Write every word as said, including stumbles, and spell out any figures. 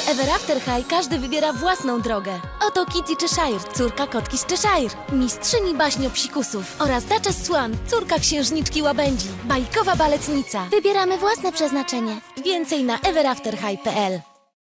Ever After High każdy wybiera własną drogę. Oto Kitty Cheshire, córka kotki z Cheshire, mistrzyni baśnio psikusów oraz Duchess Swan, córka księżniczki łabędzi, bajkowa baletnica. Wybieramy własne przeznaczenie. Więcej na ever after high kropka p l.